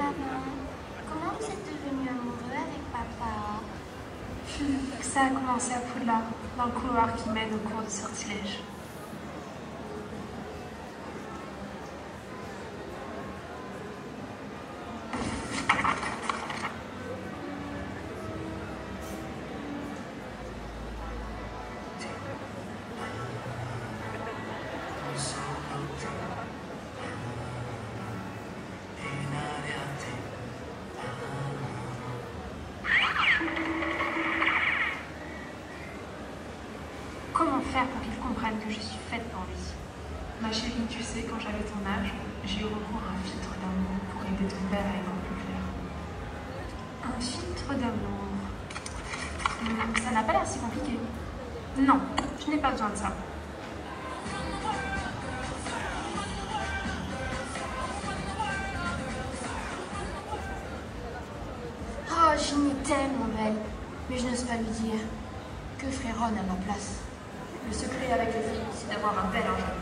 Maman, comment vous êtes devenu amoureux avec papa? Ça a commencé à Poudlard, dans le couloir qui mène au cours de sortilège. Comment faire pour qu'ils comprennent que je suis faite pour lui? Ma chérie, tu sais, quand j'avais ton âge, j'ai eu recours à un filtre d'amour pour aider ton père à y voir plus clair. Un filtre d'amour. Ça n'a pas l'air si compliqué. Non, je n'ai pas besoin de ça. Oh, Ginny t'aime, mon belle, mais je n'ose pas lui dire. Que ferait Ron à ma place? Le secret avec les filles, c'est d'avoir un bel argent.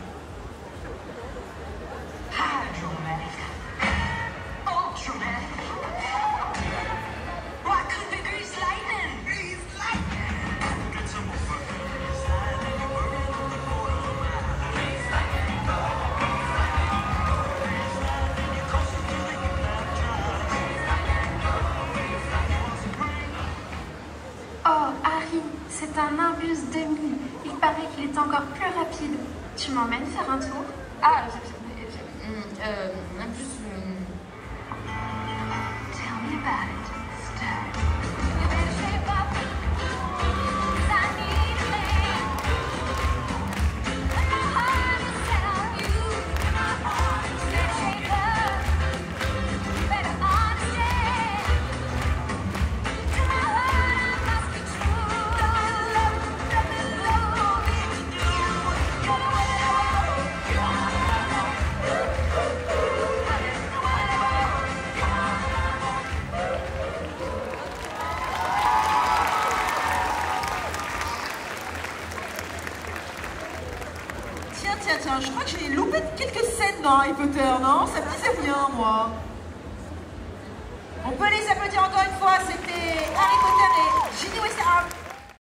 Oh, Harry, c'est un Nimbus 2000. Il paraît qu'il est encore plus rapide. Tu m'emmènes faire un tour? Ah, en plus... Tell me about it. Tiens, je crois que j'ai loupé quelques scènes dans Harry Potter, non? Ça me disait rien, moi. On peut les applaudir encore une fois, c'était Harry Potter et Ginny Weasley.